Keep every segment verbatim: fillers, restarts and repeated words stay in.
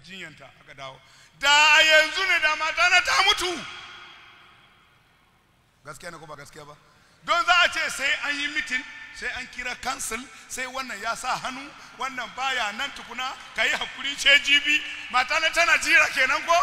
jinyanta aka dawo. Da yanzu ne da mata na ta mutu. Gaskiya ne ko ba gaskiya ba? Don za a ce sai an yi mitin, sai an kira council, sai wannan ya sa hannu, wannan baya nan tukuna, ka yi hakuri ce jibi, mata na tana jira kenan ko?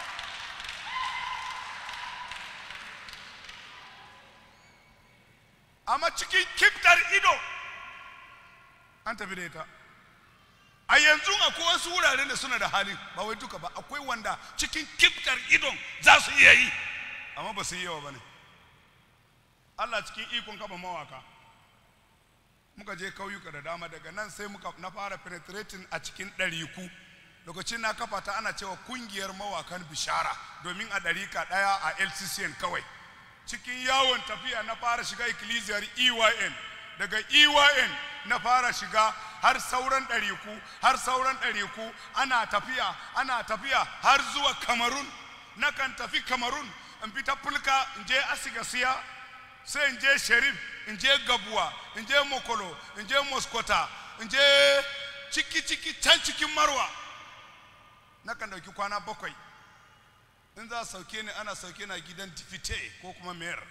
Amma cikin kiftar ido an tafi da ita. A yanzu akwai wasu wuraren da suna da hali, ba wai duka ba, akwai wanda cikin kiftar idon za su iya yi, amma ba su yi yawa ba ne. Allah cikin ikon kaba mawaka muka je kauyuka da dama, daga nan sai muka na fara penetrating a cikin ɗariku. Lokacin na kafa ta ana cewa kungiyar mawakan bishara, domin a ɗarika ɗaya a L C C N kawai. Cikin yawon tafiya na fara shiga ikkilisiyar E Y N, daga E Y N na fara shiga har sauran ɗariku, har sauran ɗariku, ana tafiya ana tafiya har zuwa Kamarun. Nakan tafi Kamarun in fita Fulka, in je Asigasiya, sai in je Sherif, in je Gabuwa, in je Mokolo, in je Moskota, in je ciki ciki can cikin Marwa. Nakan dauki kwana bakwai. In za sauke ni ana sauke na gidan difite ko kuma mayor.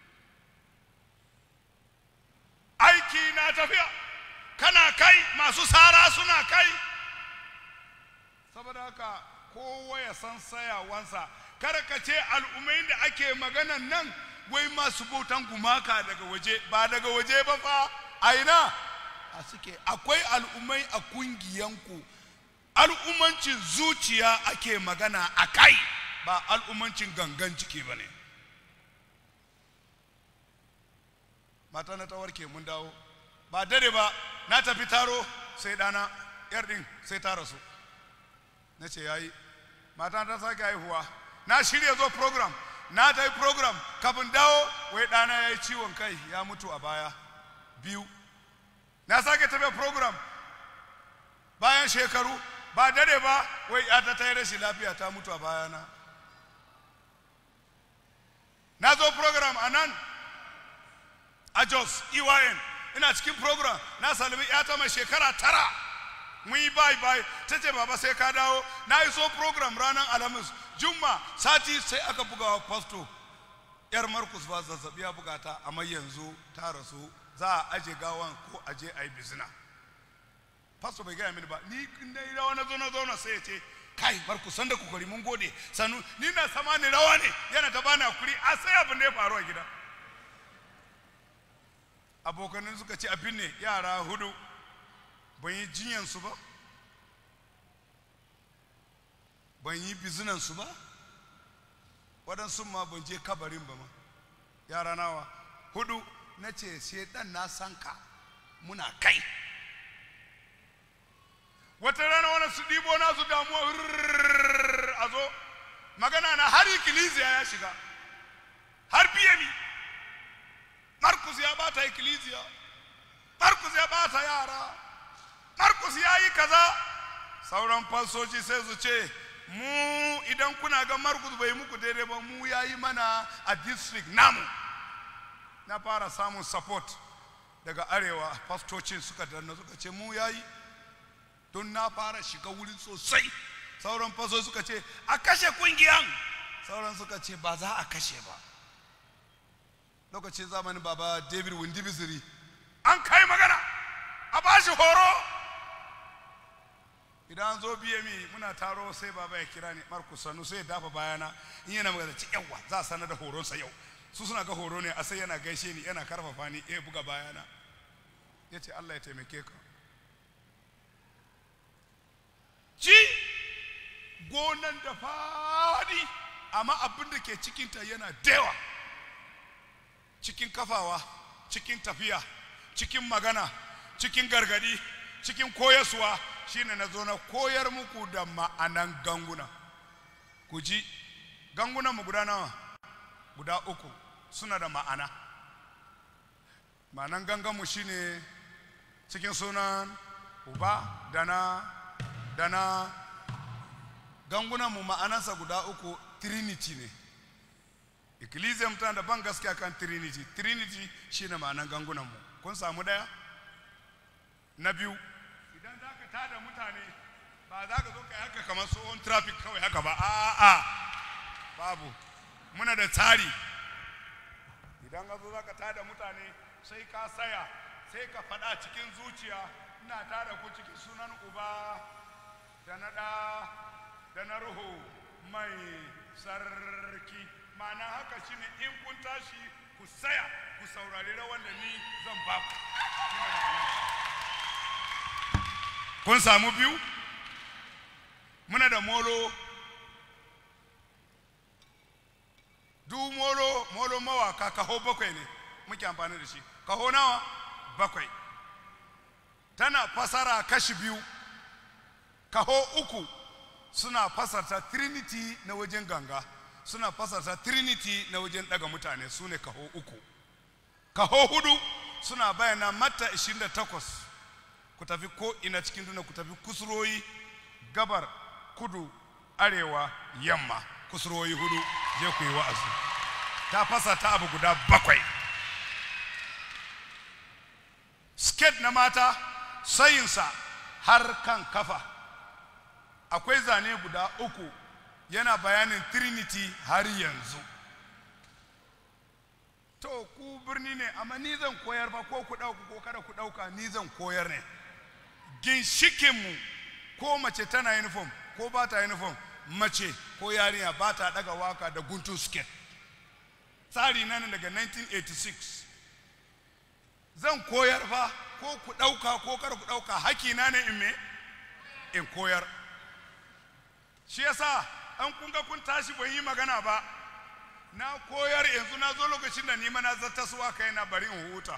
Aiki na tafiya, kana kai, masu sara suna kai. Saboda haka kowa ya san sayawansa. Kada ka ce al'ummai da ake maganan nan wai masu bautan gumaka daga waje, ba daga waje ba fa, aina a suke. Akwai al'ummai a kungiyanku, al'ummancin zuciya ake magana a kai, ba al'ummancin gangan ciki ba ne. Mata na ta warke mun dawo, ba dare ba na tafi taro, sai dana yar din sai ta rasu. Na ce yayi, mata ta sake haihuwa, na shirya zo program, na ta yi program, kafin dawo wai dana ya yi ciwon kai ya mutu a baya biyu. Na sake tafiya program bayan shekaru, ba dare ba wai ya ta ta yi rashin lafiya ta mutu a bayana. Na zo program a nan a Jos E Y N, ina cikin program na salimi yata mai shekara tara, mun yi bai bai, ta ce baba sai ka dawo. Na yi so program ranar Alhamis, Juma sati sai aka buga wa pasto yar Markus ba zazzabi ya bugata, amma yanzu ta rasu, za a aje gawan ko aje a yi bizina. Pasto bai gaya mini ba, ni na yi rawa na zo na zauna sai ya ce kai Markus san da kokari mun gode sanu, ni na sama ni rawa ne yana ta bani hakuri, a sai abin da ya faru a gida. Abokanin suka ce abin ne, yara hudu ban yi jinyansu ba, ban yi bizinansu ba, waɗansu ma ban je kabarin ba ma. Yara nawa hudu, na ce sai ɗan na sanka muna kai. Wata rana wani su ɗibo na su damuwa a zo magana na har ikkilisiya ya shiga, har biye ni. Markus ya bata ikkilisiya, Markus ya bata yara, Markus ya yi kaza. Sauran fasoci sai su ce mu idan kuna ga Markus bai muku daidai ba, mu ya yi mana a district namu. Na fara samun support daga arewa, fastocin suka danna suka ce mu ya yi, don na fara shiga wurin sosai. Sauran fasoci suka ce a kashe kungiyan, sauran suka ce ba za a kashe ba. Lokacin zamanin baba David Windibiziri an kai magana a bashi horo. Idan zo biye mi muna taro sai baba ya kira ni, Markus Sanu, sai ya dafa bayana in yana magana ci yawa za a sanar da horonsa yau. Su suna ga horo ne, a sai yana gaishe ni yana karfafa ni, ya buga bayana. Ya ce Allah ya taimake ka. Ci gonan da fadi, amma abin da ke cikinta yana dewa. Cikin kafawa, cikin tafiya, cikin magana, cikin gargadi, cikin koyaswa, shine na zo na koyar muku da ma'anan ganguna. Ku ji gangunan mu guda nawa? Guda uku, suna da ma'ana. Ma'anan gangan mu shine cikin sunan Uba, Dana, Dana. Gangunan mu ma'anansa guda uku, Trinity ne. Ecclesia mutane da ban gaskiya kan Trinity. Trinity shine ma'anan gangunan mu. Kun samu daya? Na biyu, idan za ka tada mutane ba za ka zo kai haka kamar tsohon traffic kawai haka ba a'a babu muna da tsari idan ka zo za ka tada mutane sai ka saya sai ka faɗa cikin zuciya ina tada ku cikin sunan uba da na ɗa da na ruhu mai sarki ma'ana haka shine in kun tashi ku saya ku saurari rawan da ni zan ba ku kun samu biyu muna da molo du molo molo mawaka kaho bakwai ne muke amfani da shi kaho nawa bakwai tana fasara kashi biyu kaho uku suna fasarta trinity na wajen ganga suna fasarta trinity na wajen daga mutane su ne kaho uku kaho hudu suna bayana mata ishirin da takwas ku tafi ko ina cikin duniya ku tafi kusuroyi gabar kudu arewa yamma kusuroyi hudu je ku yi wa'azi ta fasa ta abu guda bakwai skate na mata sayinsa har kan kafa akwai zane guda uku yana bayanin trinity har yanzu to ku birni ne amma ni zan koyar ba ko ku dauka ko kada ku dauka ni zan koyar ne ginshikinmu ko mace tana uniform ko ba ta uniform mace ko yarinya ba ta daga waka da guntun skate tsari nan daga nineteen eighty-six zan koyar fa ko ku dauka ko kada ku dauka hakina ne in me in koyar shi yasa an kun ga kun tashi ban yi magana ba na koyar yanzu na zo lokacin da ni ma na zata suwa kai na bari in huta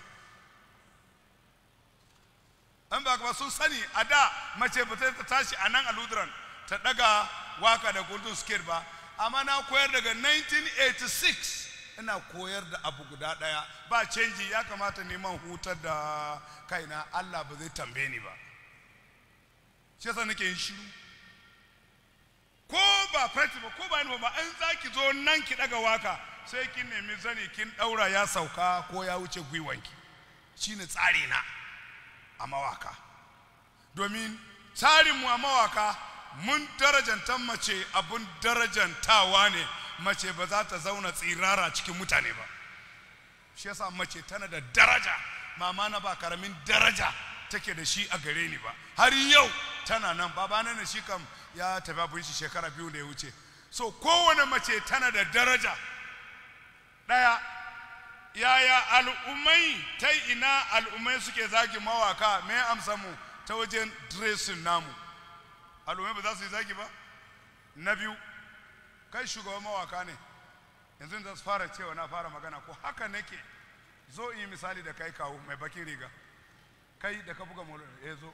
an ba ba sun sani a da mace ba ta tashi a nan a Lutheran ta daga waka da guntun skate ba amma na koyar daga nineteen eighty-six ina koyar da abu guda daya ba canji ya kamata neman hutar da kaina Allah ba zai tambaye ni ba shi yasa nake yin shiru ko ba practice ba ko ba ni ba an zaki zo nan ki daga waka sai kin nemi zani kin daura ya sauka ko ya wuce gwiwanki shine tsari na a mawaka domin tsarin mu a mawaka mun darajantar mace abun darajantawa ne mace ba za ta zauna tsirara cikin mutane ba shi yasa mace tana da daraja mama na ba karamin daraja take da shi a gare ni ba har yau tana nan babana ne shi kam ya tafi abin shi shekara biyu da ya wuce so kowane mace tana da daraja daya yaya al'ummai ta ina al'ummai suke zagi mawaka me amsa mu ta wajen dressing namu al'ummai ba za su yi zagi ba na biyu kai shugaban mawaka ne yanzu da su fara cewa na fara magana ko haka nake zo in yi misali da kai kawo mai bakin riga kai da ka buga molar ya zo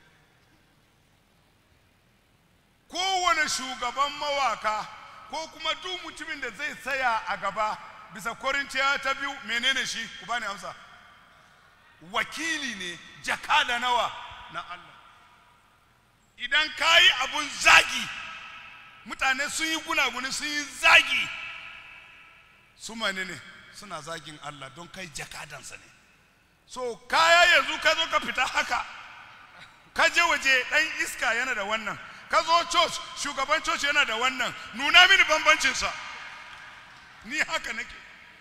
kowane shugaban mawaka ko kuma duk mutumin da zai tsaya a gaba bisa Korintiya ta biyu menene shi ku bani amsa wakili ne jakada nawa na Allah idan kai abun zagi mutane sun yi gunaguni sun yi zagi su menene suna zagin Allah don kai jakadansa ne so kaya yanzu ka zo ka fita haka ka je waje dan iska yana da wannan ka zo church shugaban church yana da wannan nuna mini bambancinsa ni haka nake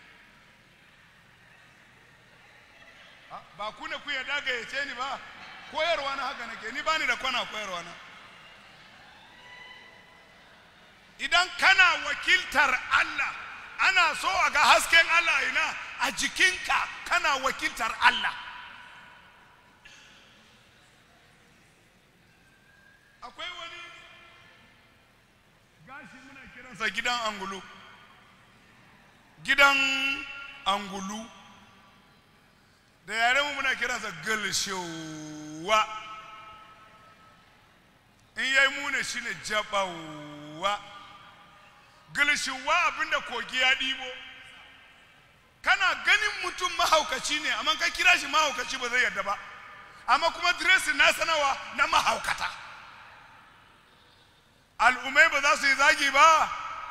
ba ku ne ku ya daga ya ce ni ba koyarwa na haka nake ni bani da kwana koyarwa na idan kana wakiltar Allah ana so a ga hasken Allah ina a jikinka kana wakiltar Allah akwai wani gashi muna kiransa gidan angulu gidan angulu da yare mu muna kiransa galshewa in yayi mune shine jabawa galshewa abinda kogi ya dibo kana ganin mutum mahaukaci ne amma ka kira shi mahaukaci ba zai yarda ba amma kuma dressing na sanawa na mahaukata al'ummai ba za su yi zagi ba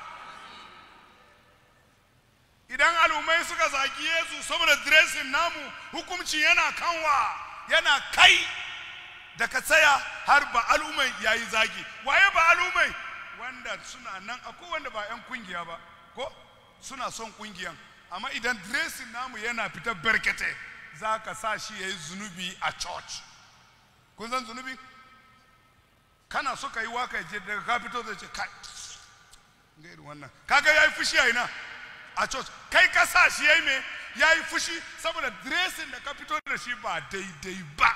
idan al'ummai suka zagi Yesu saboda dressing namu hukunci yana kanwa yana kai da ka tsaya har ba al'umai yayi zagi. Waye ba al'umai? Wanda suna nan, akwai wanda ba 'yan kungiya ba ko suna son kungiyan, amma idan dressing namu yana fitar barkete za ka sa shi yayi zunubi a church. Kun san zunubi? Kana so ka yi waka je daga ka fito zai ce kai ga irin wannan, kaga yayi fushi a ina a church. Kai ka sa shi yayi me yayi fushi saboda dressing da ka fito da shi ba daidai ba.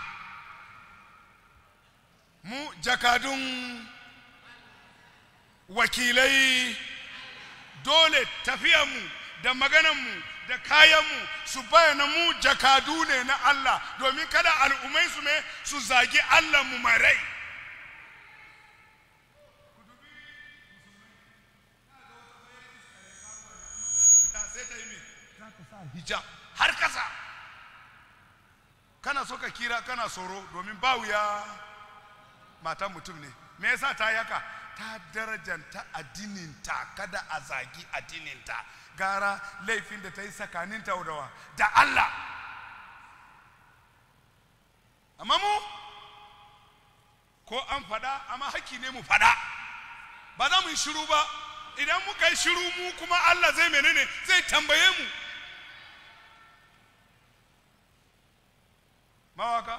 Mu jakadun wakilai dole tafiyanmu da maganarmu da kayanmu su bayyana mu jakadu ne na Allah, domin kada al'ummai su me su zagi Allah mu mai rai. Hijab har kasa, kana so ka kira kana tsoro domin ba wuya matan mutum ne. Me yasa ta yaka? Ta darajanta addininta, kada a zagi addininta. Gara laifin da ta yi tsakaninta da da Allah. Amma mu ko an fada, amma haƙƙi ne mu fada, ba za mu yi shiru ba. Idan muka yi shiru mu kuma Allah zai menene? Zai tambaye mu. Mawaka,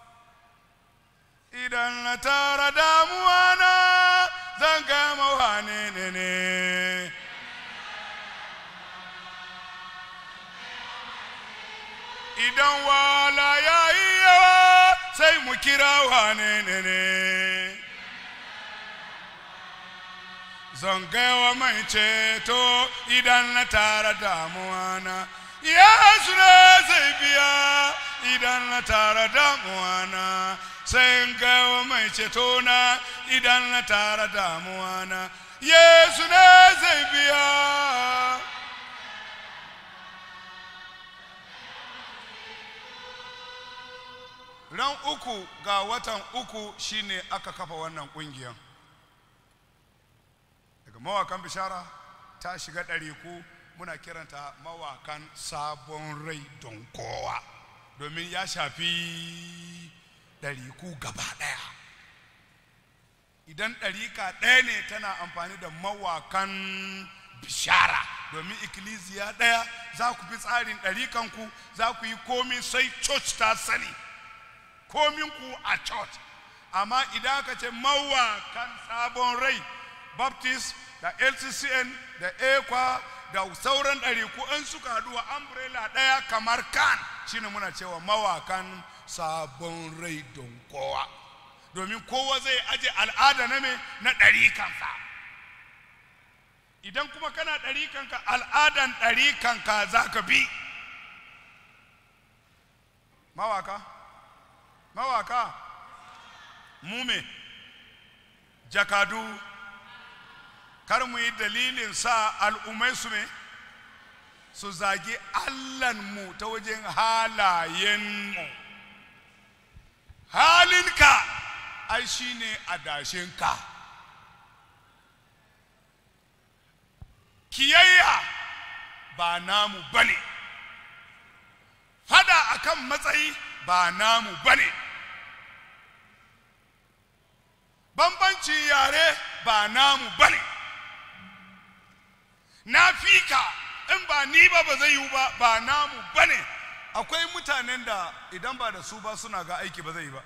idan na tara damuwa na zan gama wane ne ne. Idan wala ya yi yawa sai mu kira wane ne ne. Zan gama mai ceto idan na tara damuwa na. Yesu ne zai biya idan na tara damuwa na. Sai gawa mai ceto na idan na tara damuwa na. Yesu ne zai biya. Ran uku ga watan uku shine aka kafa wannan kungiyan. Daga mawakan bishara ta shiga ɗariku, muna kiranta mawakan sabon rai don kowa, domin ya shafi ɗariku gaba ɗaya. Idan ɗarika ɗaya ne tana amfani da mawakan bishara, domin ikkilisiya ɗaya za ku fi tsarin ɗarikanku, za ku yi komi sai church ta sani, kominku a church. Amma idan aka ce mawakan sabon rai, Baptist da L C C N da Ekwa da sauran ɗariku in suka haɗu a umbrella ɗaya kamar kan, shine muna cewa mawakan sabon rai don kowa, domin kowa zai aje al'ada na me na ɗarikansa. Idan kuma kana ɗarikanka, al'adan ɗarikanka za ka bi. Mawaka mawaka mu me jakadu, kar mu yi dalilin sa al'ummai su me su zagi Allahnmu ta wajen halayenmu. Halinka ai shine adashinka. Kiyayya ba namu bane, fada akan matsayi ba namu bane, bambancin yare ba namu bane. Na fika in ba ni ba ba zai yi ba, ba namu bane. Akwai mutanen da idan ba da su ba suna ga aiki ba zai yi ba.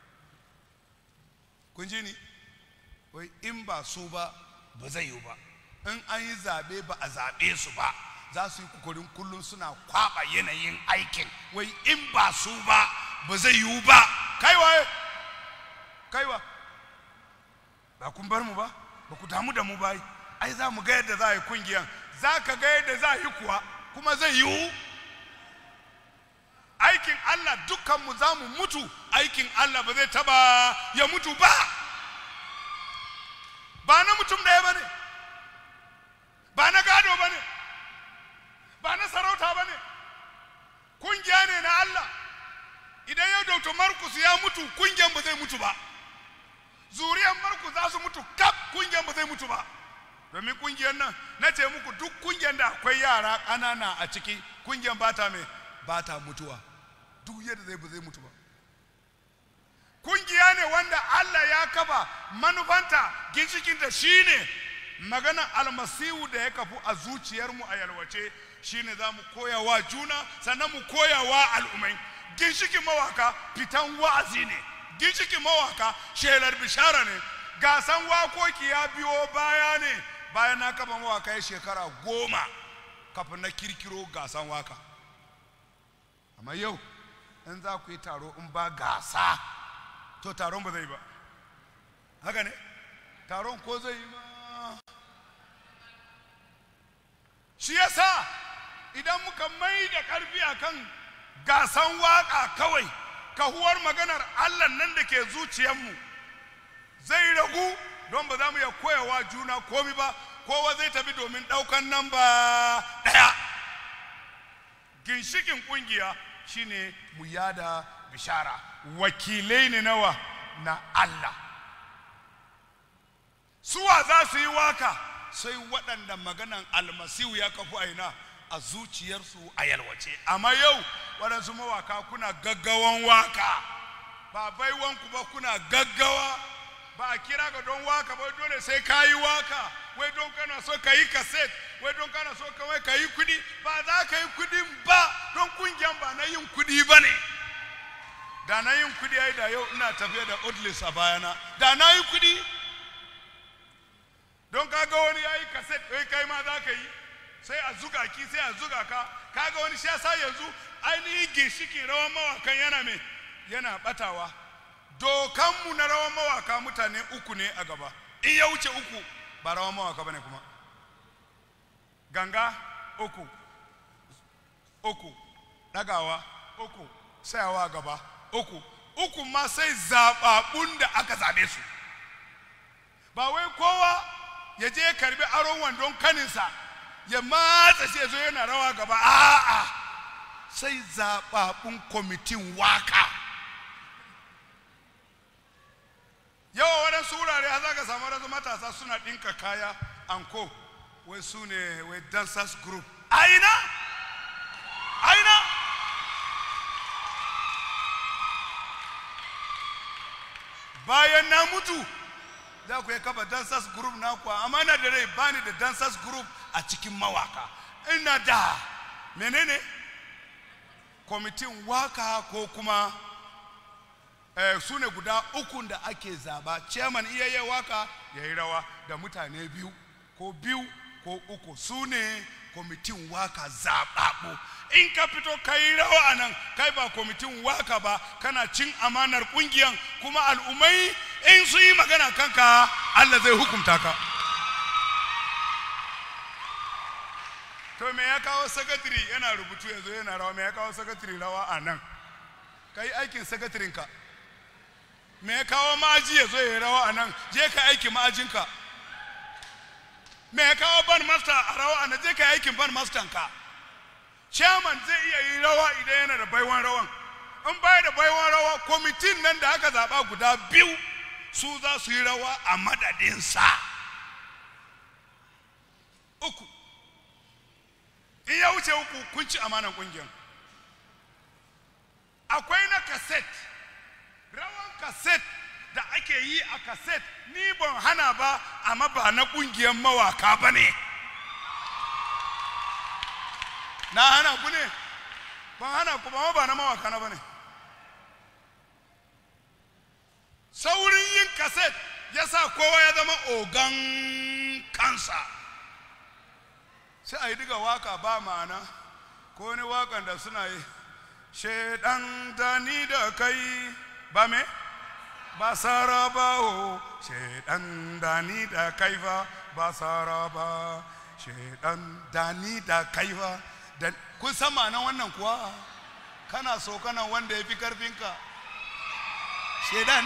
Kun ji ni? Wai in ba su ba ba zai yi ba. In an yi zabe ba a zabe su ba, za su yi kokarin kullum suna kwaba yanayin aikin. Wai in ba su ba ba zai yi ba. Kaiwa kaiwa ba kun bar mu ba, ba ku damu da mu ba. Ai za mu ga yadda za a yi kungiyan, za ka ga yadda za a yi kuwa, kuma zai yiwu. Aikin Allah dukkanmu za mu mutu, aikin Allah ba zai taba ya mutu ba. Ba na mutum ɗaya ba ne, ba na gado ba ne, ba na sarauta ba ne, kungiya ne na Allah. Idan yau Doctor Marcus ya mutu, kungiyan ba zai mutu ba. Zuriyan Marcus za su mutu kaf, kungiyan ba zai mutu ba. Domin kungiyar nan na ce muku, duk kungiyar da akwai yara ƙanana a ciki, kungiyar ba ta me ba ta mutuwa, duk yadda zai ba zai mutu ba. kungiya ne wanda Allah ya kafa manufanta ginshikinta shine maganar almasihu da ya kafu a zuciyarmu a yalwace, shine za mu koya wa juna sannan mu koya wa al'ummai. Ginshikin mawaka fitan wa'azi ne, ginshikin mawaka shelar bishara ne. Gasan wakoki ya biyo baya ne bayan na kafa mawaka ya shekara goma kafin na kirkiro gasan waka. Amma yau in za ku yi taro in ba gasa to taron ba zai ba, haka ne? Taron ko zai yi ma? Shi yasa idan muka mai da karfi akan gasan waka kawai, kahuwar maganar Allah nan da ke zuciyarmu zai ragu, don ba za mu iya koyawa juna komi ba, kowa zai tafi domin daukan nan ba daya. Ginshikin kungiya shine mu yada bishara, wakilai ne nawa na Allah. Suwa za su yi waka sai waɗanda maganan almasihu ya kafu aina a zuciyarsu a yalwace. Amma yau waɗansu mawaka kuna gaggawan waka, ba baiwanku ba, kuna gaggawa, ba a kira ka don waka ba, dole sai ka yi waka, wai don kana so ka yi kaset, wai don kana so kawai ka yi kudi. Ba za ka yi kudin ba, don kungiyan ba na yin kudi ba ne. Da na yin kudi ai da yau ina tafiya da odlis a bayana, da na yi kudi. Don kaga wani ya yi kaset, wai kai ma za ka yi, sai a zuga ki, sai a zuga ka. Kaga wani shi yasa yanzu ainihin ginshikin rawan mawakan yana me, yana batawa. Dokanmu na rawan mawaka mutane uku ne a gaba, in ya wuce uku ba rawan mawaka bane kuma. Ganga uku, uku dagawa uku, sayawa gaba uku, uku ma sai zababbun da aka zabe su. Ba wai kowa ya je karbi aron wandon kaninsa ya matsa shi zo yana rawa gaba, a'a, sai zababbun kwamitin waka. Yawa waɗansu wurare har za ka samu waɗansu matasa suna ɗinka kaya anko, wai su ne wai dancers group. Aina? Aina? Bayan na mutu za ku yi kafa dancers group na kuwa, amma na da rai bani da dancers group a cikin mawaka. Ina da menene? Kwamitin waka ko kuma Eh, su ne guda ukun da ake zaba. Chairman iya yi waka ya yi rawa da mutane biyu ko biyu ko uku, su ne kwamitin waka zababu. In ka fito ka yi rawa a nan, kai ba kwamitin waka ba, kana cin amanar kungiyan, kuma al'ummai in su yi magana kanka Allah zai hukunta ka. To me ya kawo sakatiri yana rubutu yanzu yana rawa? Me ya kawo sakatiri rawa a nan? Ka yi aikin sakatirinka. Me ya kawo ma'aji ya zo ya rawa a nan? Je ka aiki ma'ajinka. Me ya kawo ban master a rawa a nan? Je ka aikin ban master ka. Chairman zai iya yi rawa idan yana da baiwan rawan. In baya da baiwan rawa, kwamitin nan da aka zaba guda biyu su za su yi rawa a madadinsa. Uku. In ya wuce uku, kun ci amanan kungiyar. Akwai na kaset, rawan kaset da ake yi a kaset, ni ban hana ba, amma ba na kungiyar mawaka ba ne. Na hana ku ne? Ban hana ku ba, ba na mawaka na ba ne. Saurin yin kaset ya sa kowa ya zama ogan kansa. Sai a yi diga waka ba ma'ana, ko wani wakan da suna yi, shedan da ni da kai ba me? Ba saraba o, shedan da ni da kai fa ba saraba, shedan da ni da kai fa. Kun san ma'anan wannan kuwa? Kana so kana wanda ya fi karfinka, shedan.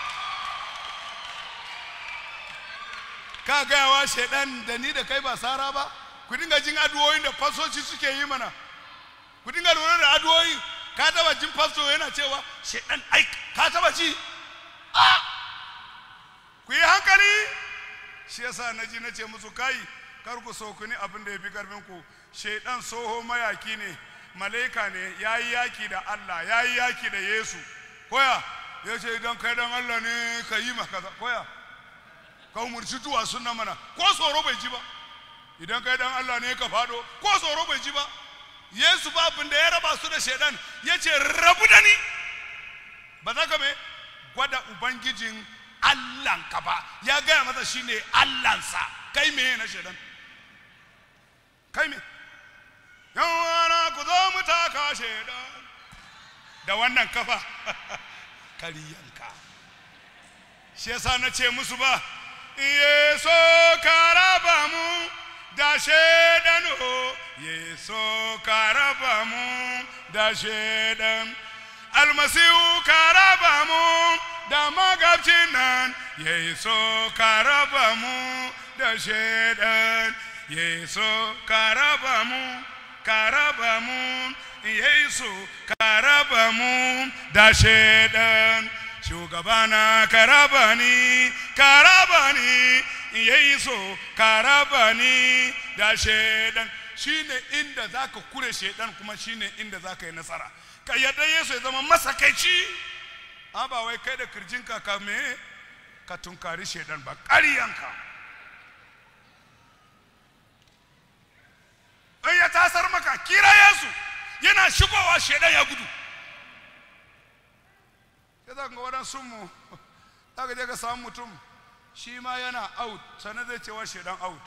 Ka gayawa shedan da ni da kai ba sara ba? Ku dinga jin addu'o'in da fasoci suke yi mana. Ku dinga lura da addu'o'i. Ka taba jin fasto yana cewa shedan ai ka taba ji? Ah! Ku yi hankali. Shi yasa naji nace musu kai kar ku so ku ni abin da yafi karfin ku. Shedan soho mayaki ne, malaika ne, yayi yaki da Allah, yayi yaki da Yesu. Koya ya ce idan kai dan Allah ne ka yi maka koya ka umurci duwa sunna mana ko tsoro bai ji ba idan kai dan Allah ne ka fado ko tsoro bai ji ba Yesu babin da ya raba su da shedan ya ce rabu da ni ba za ka me gwada ubangijin Allahnka ba ya gaya masa shine Allahnsa kai me na shedan kai me yawana ku zo mu taka shedan da wannan kafa kariyanka shi yasa na ce musu ba Yesu karaba mu da shedan ho Yesu karaba mu da shedan almasihu karaba mu da magabcin nan Yesu karaba mu da shedan Yesu karaba mu karaba mu Yesu karaba mu da shedan shugabana karaba ni karaba ni Yesu karaba ni da shedan shine inda zaka kure shedan kuma shine inda zaka yi nasara ka yadda Yesu ya zama masakaici an ba wai kai da kirjinka ka me ka tunkari shedan ba ƙaryanka in ya tasar maka kira Yesu yana shigowa shedan ya gudu ya zaka ga wadansu mu zaka je ka samu mutum shi ma yana out sannan zai cewa shedan out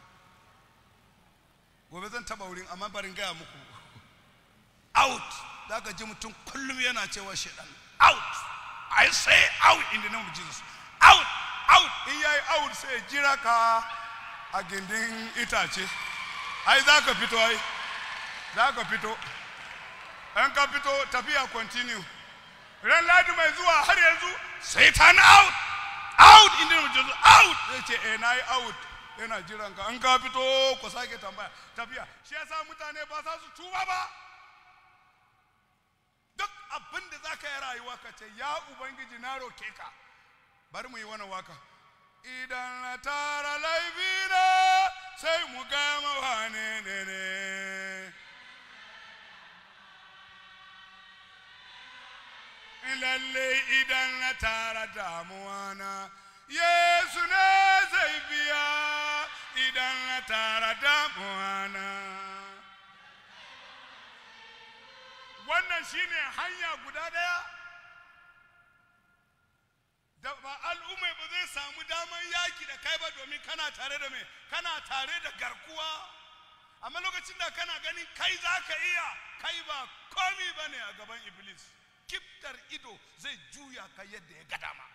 gobe zan taba wurin amma barin gaya muku out zaka ji mutum kullum yana cewa shedan out I say out in the name of Jesus out out in yayi out sai jira ka a gindin itace ai zaka fito ai zaka fito an ka fito tafiya continue ran ladi mai zuwa har yanzu Satan out out in the name of Jesus out zai ce eh nayi out yana jiran ka an ka fito ko sake tambaya tafiya shi yasa mutane ba za su tuba ba duk abin da zaka yi rayuwa ka ce ya ubangiji na roke ka bari mu yi wannan waka idan na tara laifina sai mu gama wane ne ne lalle idan na tara damuwa na Yesu ne zai biya idan na tara damuwa na wannan shine hanya guda daya da ba al'umma ba zai samu daman yaki da kai ba domin kana tare da me kana tare da garkuwa amma lokacin da kana ganin kai zaka iya kai ba komi bane a gaban iblis kiftar ido zai juya ka yadda ya ga dama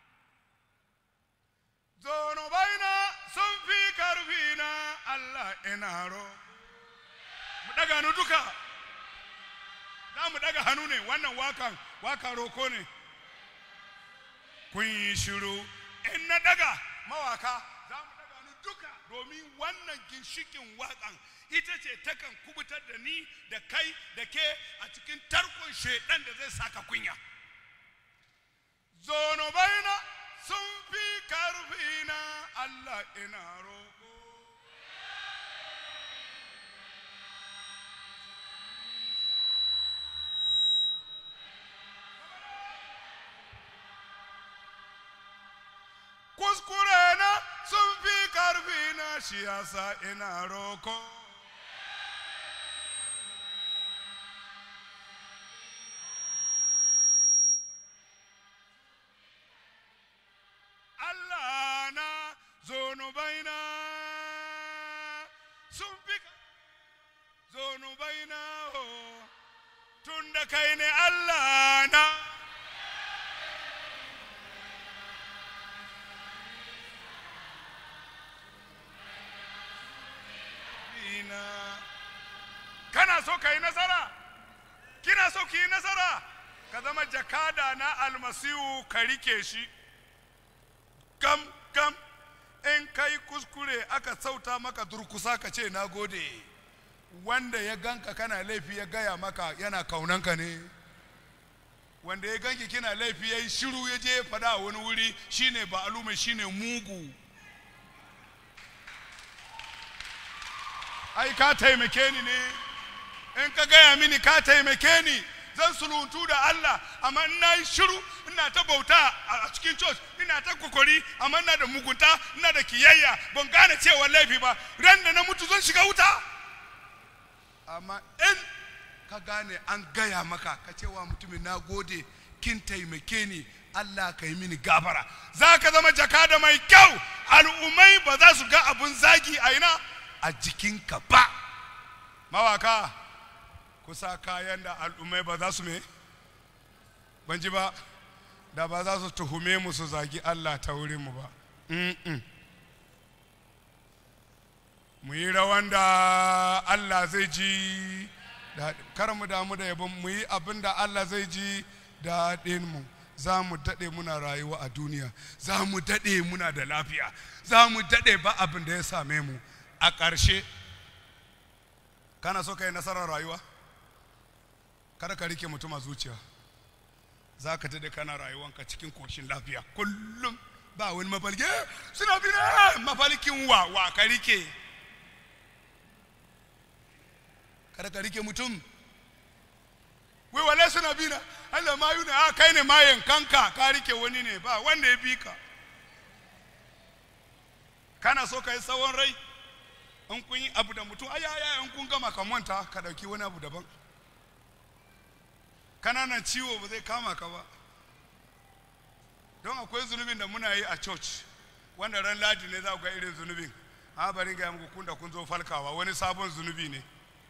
zonobaina sun fi karfina Allah ina ro mu daga hannu duka za mu daga hannu ne wannan wakan wakan roko ne kun yi shiru in na daga mawaka za mu daga hannu duka domin wannan ginshikin wakan ita ce takan kubutar da ni da kai da ke a cikin tarkon shedan da zai saka kunya zonobaina sun fi karfina Allah ina roko kuskure na sun fi karfina shi yasa ina roko Allah na zonubaina sun fi zonubaina ho tun da kai ne Allah na kana so ka yi nasara kina so ki yi nasara ka zama jakada na almasihu ka rike shi gam gam in kai kuskure aka sauta maka durkusa ka ce na gode wanda ya ganka kana laifi ya gaya maka yana kaunanka ne wanda ya ganki kina laifi ya yi shiru ya je fada wani wuri shine ba alume shine mugu ai ka taimake ni ne in ka gaya mini ka taimake ni zan suluntu da Allah amma in nayi shiru ina ta bauta a cikin church ina ta kokori amma ina da mugunta ina da kiyayya ban gane cewa laifi ba ran da na mutu zan shiga wuta amma in ka gane an gaya maka ka cewa mutumin na gode kin taimake ni Allah ka yi mini gafara za ka zama jakada mai kyau al'ummai ba za su ga abun zagi a ina a jikinka ba mawaka kusa kayan da al'ummai ba za su me ban ji ba da ba za su tuhume mu su zagi Allah ta wurin mu ba mu yi rawan da Allah zai ji kar mu damu da yabon mu yi abin da Allah zai ji daɗin mu za mu daɗe muna rayuwa a duniya za mu daɗe muna da lafiya za mu daɗe ba abin da ya same mu a ƙarshe kana so ka yi nasarar rayuwa kada ka rike mutum a zuciya za ka daɗe kana rayuwanka cikin koshin lafiya kullum ba wani mafalki suna bi na mafalkin wa wa ka rike kada ka rike mutum wai wale suna bi na Allah ma yi na kai ne mayan kanka ka rike wani ne ba wanda ya bi ka kana so ka yi tsawon rai in kun yi abu da mutum ayaya in kun gama ka manta ka dauki wani abu daban kananan ciwo ba zai kama ka ba don akwai zunubin da muna yi a church wanda ran ladi ne za ku ga irin zunubin a bari ga muku kun da kun zo falkawa wani sabon zunubi ne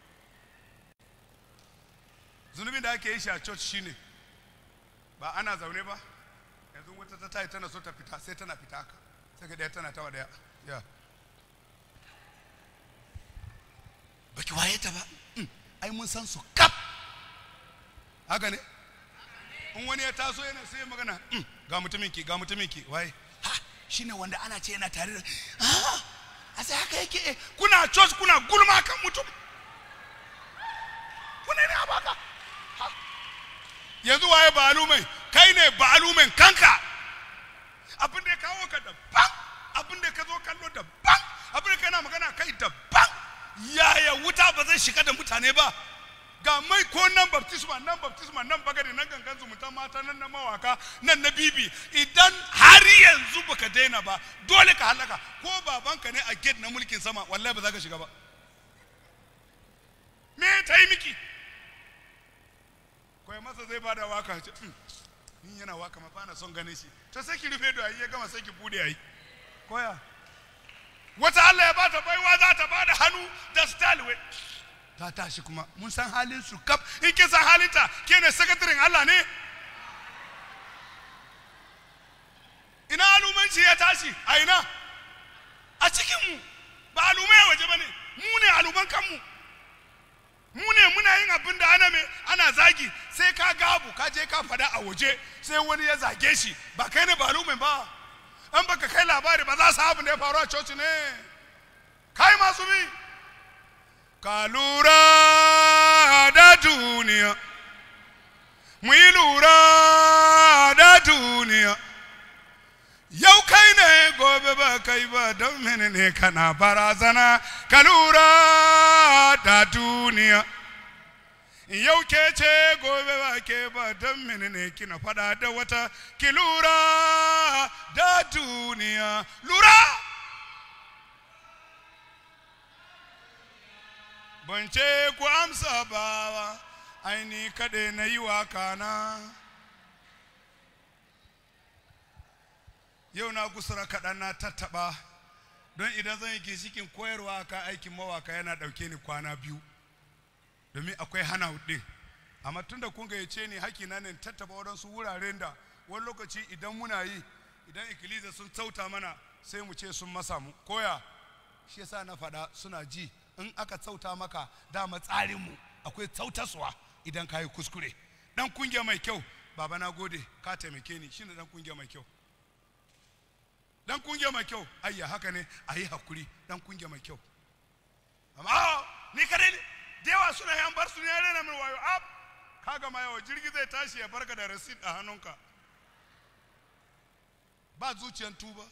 zunubin da ake yi shi a church shine ba ana zaune ba yanzu wata ta tayi tana so ta fita sai tana fita haka sai ga daya tana tawa daya ya baki waye ta ba ai mun san su kap haka ne in wani ya taso yana sai magana ga mutumin ki ga mutumin ki waye ha shine wanda ana ce yana tare da ah a sai haka yake kuna church kuna gulma kan mutum kuna ne abaka yanzu waye balumai kai ne balumen kanka abin da ya kawo ka daban abin da ka zo kallo daban abin da kana magana kai daban yaya wuta ba zai shiga da mutane ba ga mai ko nan baptisma nan baptisma nan bagare nan gangan zumunta mata nan na mawaka nan na bibi idan har yanzu baka daina ba dole ka halaka ko babanka ne a gate na mulkin sama wallahi ba za ka shiga ba me ta yi miki ko masa zai bada waka ce ni yana waka ma fa na son ganin shi to sai ki rufe da ya gama sai ki bude ayi koya wata Allah ya bata baiwa za ta bada hannu da style we ta tashi kuma mun san halin su kaf in kin san halinta ke ne sakatarin Allah ne ina alumanci ya tashi a ina a cikin mu ba alumai waje bane mu ne aluman kanmu mu ne muna yin abin da ana me ana zagi sai ka gabu ka je ka fada a waje sai wani ya zage shi ba kai ne ba alumai ba an baka kai labari ba za su abin da ya faru a coci ne kai masu bi ka lura da duniya mu yi lura da duniya yau kai ne gobe ba kai ba don mene ne kana barazana ka lura da duniya yau ke ce gobe ba ke ba don mene ne kina fada da wata ki lura da duniya lura ban ce ku amsa ba aini kaɗai na yi waka na yau na kusura kaɗan na tattaɓa don idan zan yi ginshikin koyarwa ka aikin mawaka yana ɗauke ni kwana biyu domin akwai hana ɗin amma tun da kun gayyace ni hakina ne tattaɓa waɗansu wuraren da wani lokaci idan muna yi idan ikilisa sun sauta mana sai mu ce sun masa mu koya shi yasa na faɗa suna ji in aka sauta maka dama tsarinmu akwai sautaswa idan ka yi kuskure dan kungiya mai kyau baba na gode ka taimake ni shine dan kungiya mai kyau dan kungiya mai kyau ayya haka ne a yi hakuri dan kungiya mai kyau amma ni kare ne da yawa suna yan bar su ne rena min wayo ab kaga ma yawa jirgi zai tashi ya barka da receipt a hannunka ba zuciyan tuba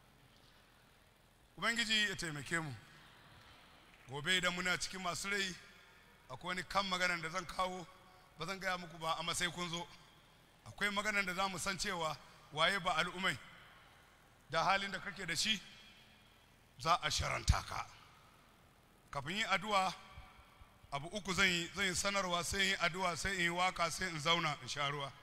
ubangiji ya taimake mu gobe idan muna cikin masu rai akwai wani kan maganar da zan kawo ba zan gaya muku ba amma sai kun zo akwai maganar da za mu san cewa waye ba al'umai da halin da kake da shi za a sharanta ka. Kafin yi addu'a abu uku zan yi zan yi sanarwa, sai yi addu'a, sai in yi waka, sai in zauna in sha ruwa.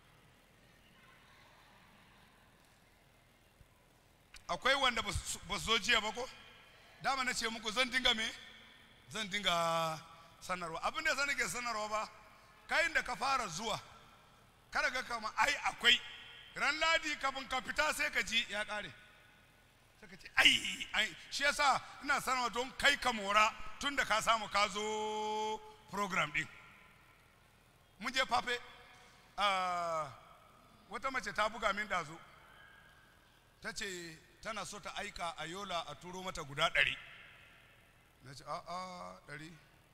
Akwai wanda ba su zo jiya ba ko? Dama na ce muku zan dinga me? Zan dinga sanarwa. Abin da zan ke sanarwa ba, kayan da ka fara zuwa kada ga kama ai akwai ran ladi kafin ka fita sai ka ji ya kare, sai ka ce ai ai shi yasa ina sanarwa don kai ka mora tun da ka samu ka zo program din. Mun je fafe wata mace ta buga min dazu ta ce tana so ta aika a Yola a turo mata guda ɗari. Na ce a'a ɗari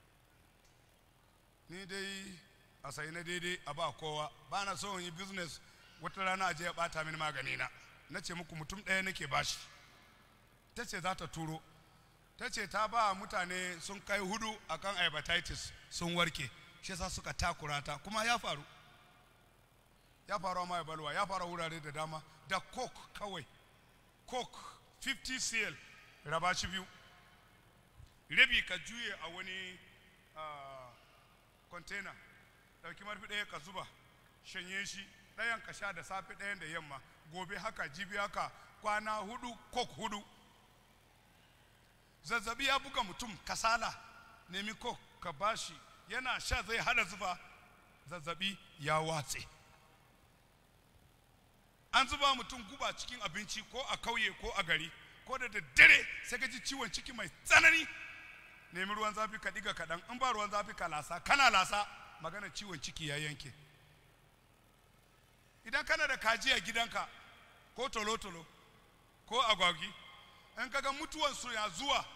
ni dai a sai na daidai a ba kowa, ba na so yi business wata rana a je ya bata mini magani na. Na ce muku mutum ɗaya nake bashi. Ta ce za ta turo, ta ce ta ba mutane sun kai hudu akan hepatitis sun warke, shi yasa suka takura ta, kuma ya faru ya faru a mai balwa, ya faru wurare da dama. Da coke kawai, coke fifty cl raba shi biyu, rabi ka juye a wani container, dauki marfi ɗaya ka zuba, shanye shi, ɗayan ka sha da safe, ɗayan da yamma, gobe haka, jibi haka, kwana hudu, coke hudu. Zazzabi ya buga mutum, kasala, nemi coke ka bashi, yana sha zai hada zufa, zazzabi ya watse. An zuba mutum guba cikin abinci ko a kauye ko a gari, ko da daddare sai ka ji ciwon ciki mai tsanani, nemi ruwan zafi ka diga kaɗan, in ba ruwan zafi ka lasa, kana lasa magana ciwon ciki ya yanke. Idan kana da kaji a gidanka ko tolo-tolo ko agwagi, in kaga mutuwansu ya zuwa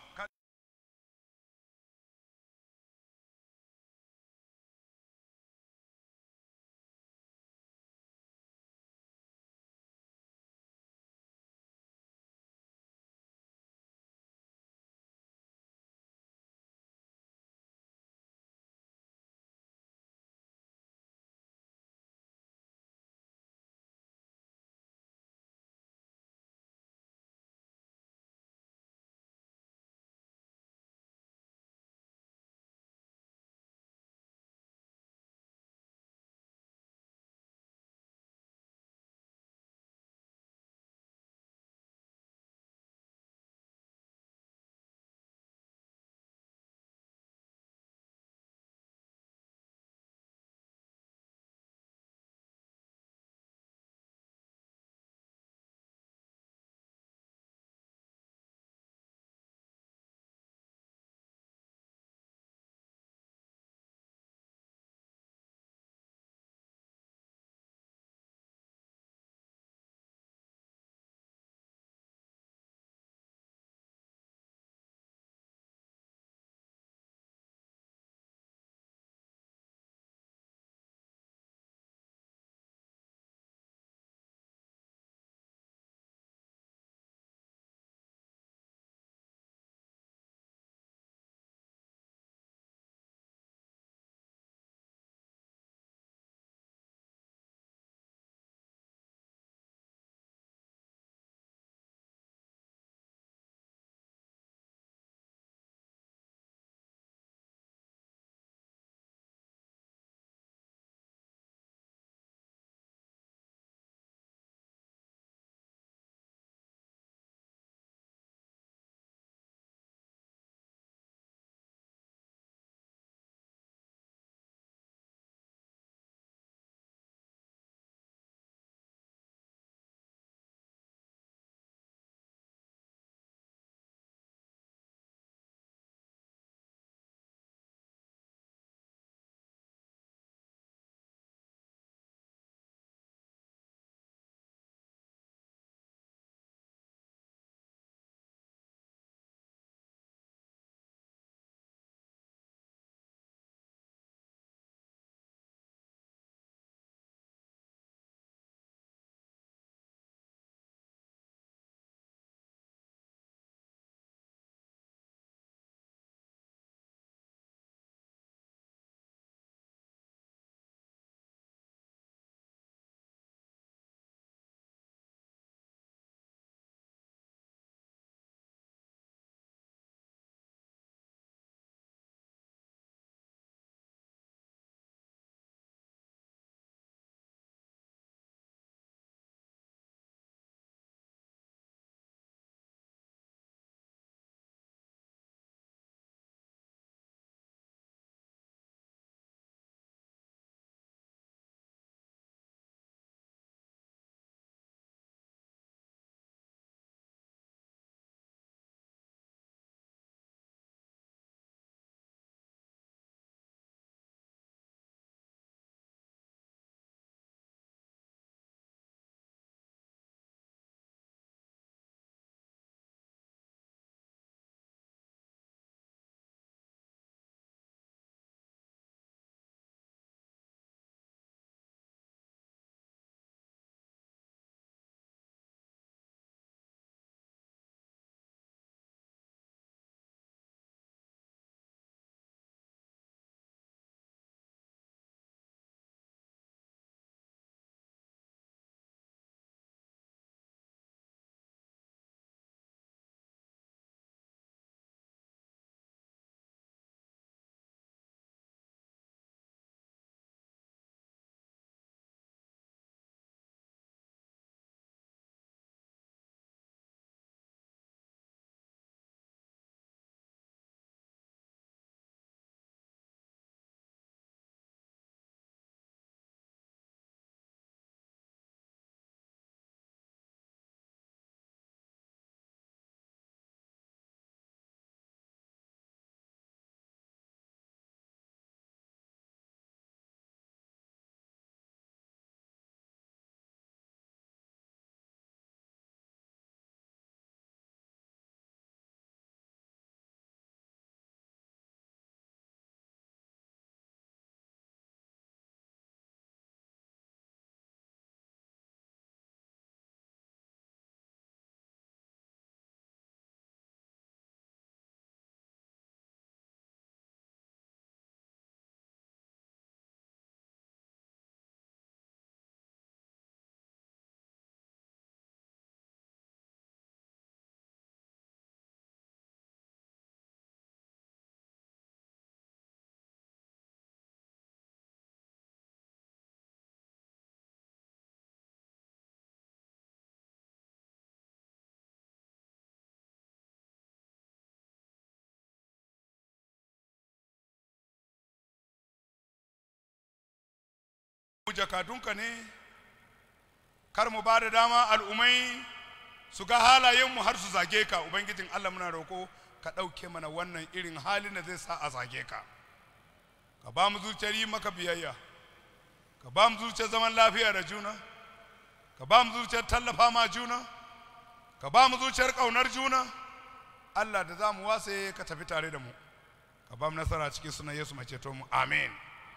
jakadunka ne kar mu ba da dama al'umai su ga halayenmu har su zage ka. Ubangijin Allah muna roko ka ɗauke mana wannan irin halin da zai sa a zage ka. Ka ba mu zuciyar yi maka biyayya, ka ba mu zuciyar zaman lafiya da juna, ka ba mu zuciyar tallafa ma juna, ka ba mu zuciyar ƙaunar juna. Allah da za mu wase ka tafi tare da mu, ka ba mu nasara cikin sunan Yesu mai ceto mu, amin.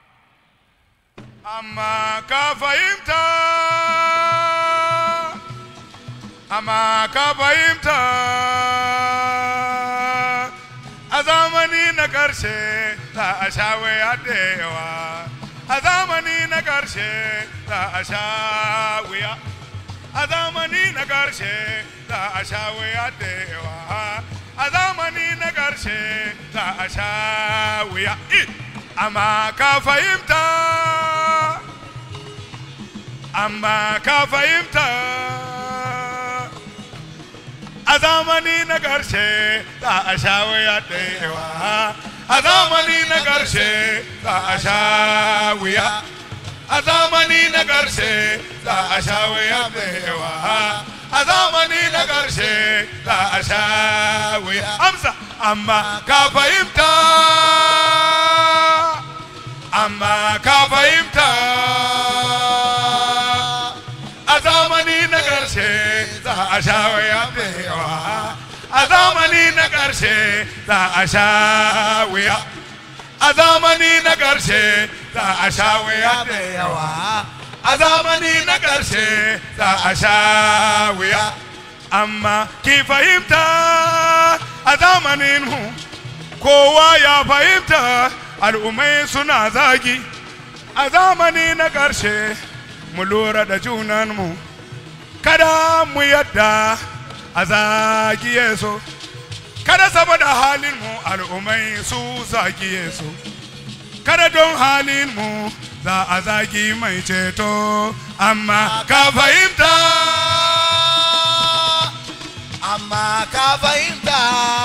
Amma ka fahimta, amma ka fahimta, a zamani na ƙarshe za a sha wuya da yawa, a zamani na ƙarshe za a sha wuya, a zamani na ƙarshe za a sha wuya da yawa, a zamani na ƙarshe za a sha wuya. Amma ka fahimta, amma ka fahimta, a zamani na ƙarshe za a sha wuya da yawa, a zamani na ƙarshe za a sha wuya, a zamani na ƙarshe za a sha wuya da yawa, a zamani na ƙarshe za a sha wuya. Amsa, amma ka fahimta, amma ka fahimta, a zamani na ƙarshe za a sha wuya da yawa, a zamani na ƙarshe za a sha wuya, a zamani na ƙarshe za a sha wuya da yawa, a zamani na ƙarshe za a sha wuya. Amma ki fahimta, a zamanin mu kowa ya fahimta, al'ummai suna zagi. A zamani na ƙarshe mu lura da junanmu, kada mu yadda a zagi Yesu, kada saboda halin mu al'ummai su zagi Yesu, kada don halin mu za a zagi mai ceto. Amma ka fahimta, amma ka fahimta,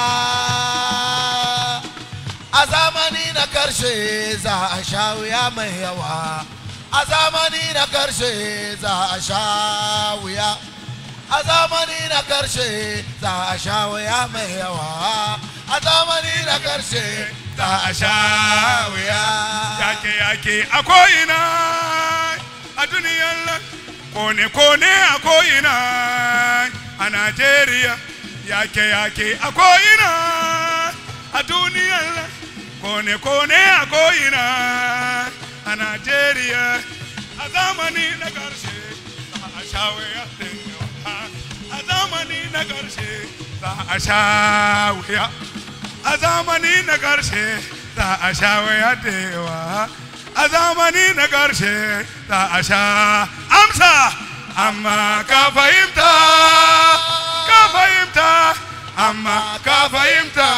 a zamani na ƙarshe za a sha wuya mai yawa, a zamani na ƙarshe za a sha wuya, a zamani na ƙarshe za a sha wuya mai yawa, a zamani na ƙarshe za a sha wuya. Yake yake a ko'ina a duniyar nan, kone kone a ko'ina a Najeriya, yake yake a ko'ina a duniyar nan, kone kone a ko'ina a Najeriya, a zamani na ƙarshe za a sha wuya da yawa, a zamani na ƙarshe za a sha wuya, a zamani na ƙarshe za a sha wuya da yawa, a zamani na ƙarshe za a sha. Amsa, amma ka fahimta, ka fahimta, amma ka fahimta,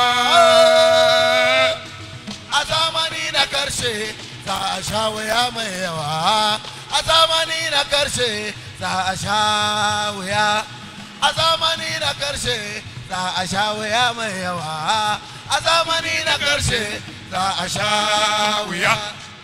a zamani na ƙarshe za a sha wuya mai yawa, a zamani na ƙarshe za a sha wuya, a zamani na ƙarshe za a sha wuya mai yawa, a zamani na ƙarshe za a sha wuya.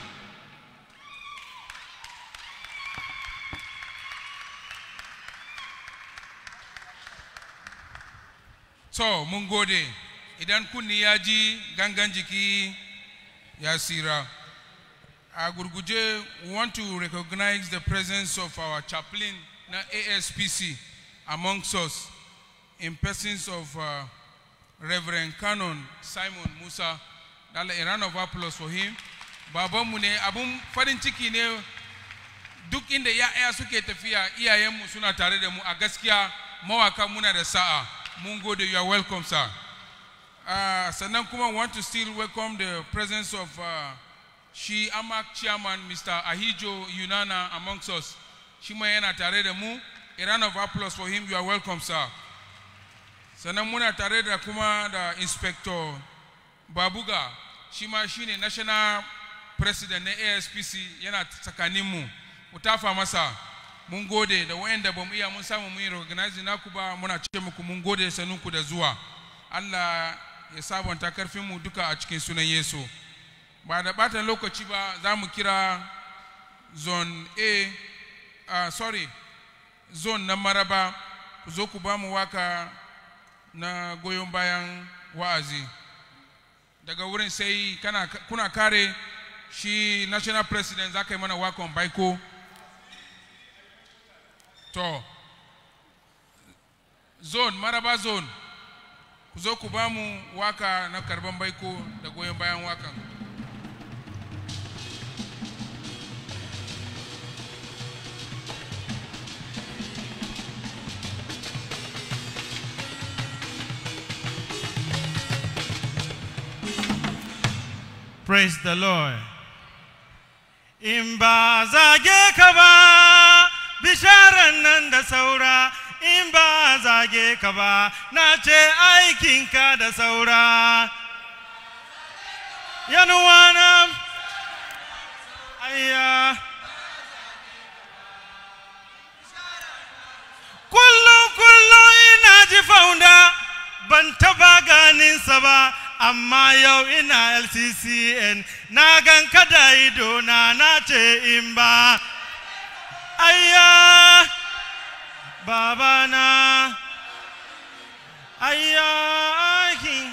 So, mun gode, idan kunni ya ji gangan jiki ya tsira. A gurguje, we want to recognize the presence of our chaplain na A S P C amongst us in persons of uh, Reverend Canon Simon Musa. A round of applause for him. Babanmu ne, abun farin ciki ne, duk inda ya'ya suke tafiya, iyayenmu suna tare da mu. A gaskiya mawaka muna da sa'a. Mun gode, you are welcome, sir. Uh, sannan kuma want to still welcome the presence of uh, Shi Amak Chairman, Mister Ahijo Yunana amongst us. Shima yana tare da mu. A round of applause for him. You are welcome, sir. Sannan muna tare da kuma da Inspector Babuga. Shima shine National President na A S P C, yana tsakanin mu. Mutafa masa. Mun gode da wayanda bamu iya mun samu mun yi organizing naku ba, muna ce muku mun gode sanunku da zuwa. Allah ya sabonta karfin mu duka a cikin sunan Yesu. Ba da batan lokaci ba, za mu kira zone A, uh, sorry, zone na Maraba, ku zo ku ba mu waka na goyon bayan wa'azi. Daga wurin sai kana kuna kare shi national president zaka yi mana wakon baiko. To zone Maraba zone ku zo ku ba mu waka na karban baiko da goyon bayan wakan. Praise the Lord. In ba zage ka ba, bisharan nan da saura. In ba zage ka ba, na ce aikinka da saura. Yanuwana, ayya. Kullum kullum ina ji faunda, ban taba ganinsa ba. Amma yau ina L C C N na gan kada ido na na ce in ba ayya baba na ayya aikin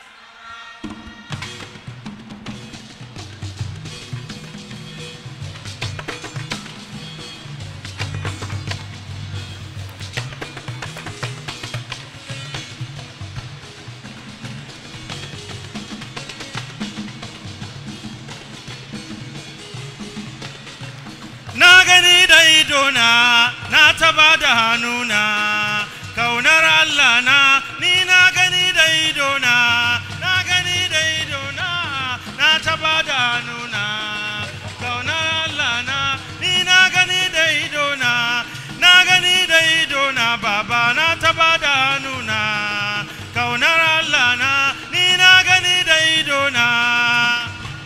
na gani da idona na taba da hannuna kaunar Allah na ni na gani da idona na gani da idona na taba da hannuna kaunar Allah na ni na gani da idona na gani da idona baba na taba da hannuna kaunar Allah na ni na gani da idona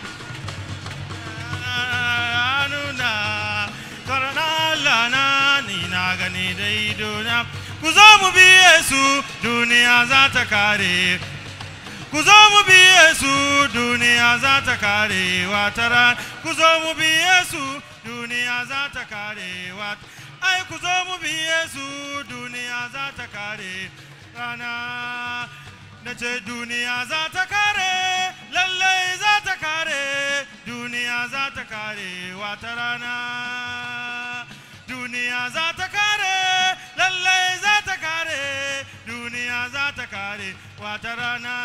gani da idona ku zo mu bi Yesu duniya za ta kare ku zo mu bi Yesu duniya za ta kare watara ku zo mu bi Yesu duniya za ta kare wat ai ku zo mu bi Yesu duniya za ta kare rana na ce duniya za ta kare lalle za ta kare duniya za ta kare wata rana duniya za ta kare lalle za ta kare duniya za ta kare wata rana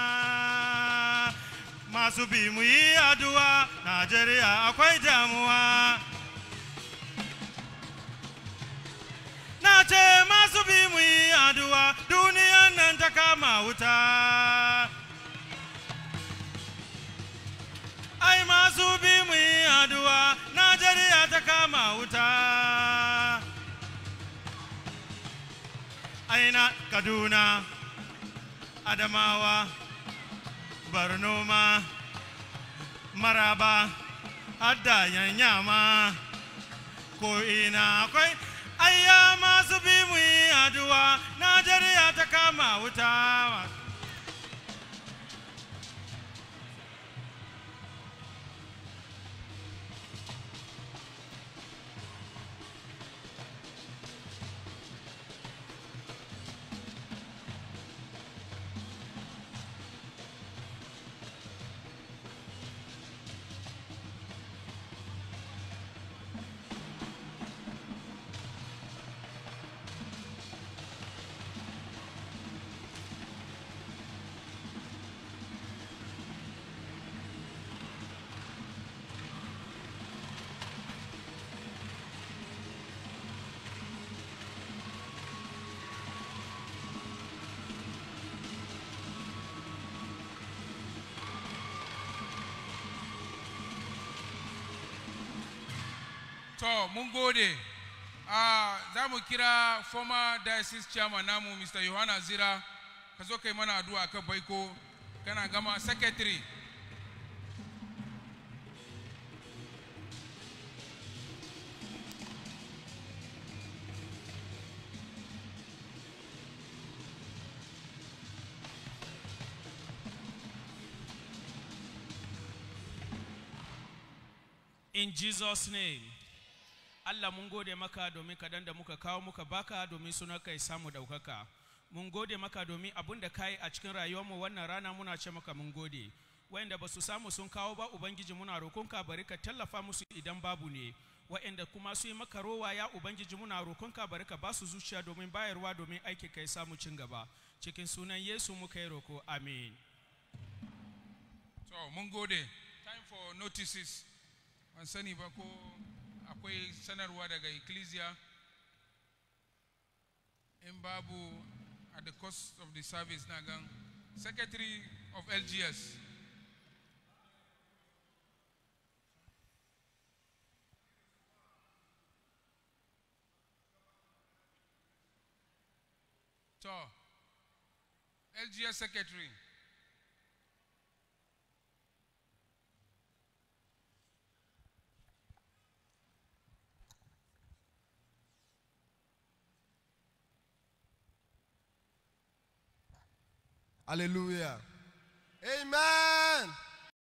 masu bi mu yi addu'a Najeriya akwai damuwa na ce masu bi mu yi addu'a duniyan nan ta kama wuta ai masu bi mu yi addu'a Najeriya ta kama wuta aina Kaduna Adamawa Borno ma Maraba hadda Yanyama ko ina akwai ayya masu bi mu yi addu'a Najeriya ta kama wuta To, mun gode. Uh, za mu kira former diocese chairman namu Mister Yohana Zira ka zo kai mana addu'a kan baiko kana gama secretary. In Jesus' name. Allah mun gode maka domin kadan da muka kawo muka baka domin sunanka ya samu daukaka. Mun gode maka domin abin da kai a cikin rayuwarmu wannan rana muna ce maka mun gode. Wayanda ba su samu sun kawo ba Ubangiji muna roƙonka bari ka tallafa musu idan babu ne. Wayanda kuma su yi maka rowa ya Ubangiji muna roƙonka bari ka ba su zuciya domin bayarwa domin aiki kai samu cin gaba. Cikin sunan Yesu muka yi roko. Amen. So mun gode. Time for notices. Ban sani ba ko akwai sanarwa daga Ecclesia. In babu at the cost of the service na gan Secretary of L G S. So, L G S Secretary. Hallelujah. Amen.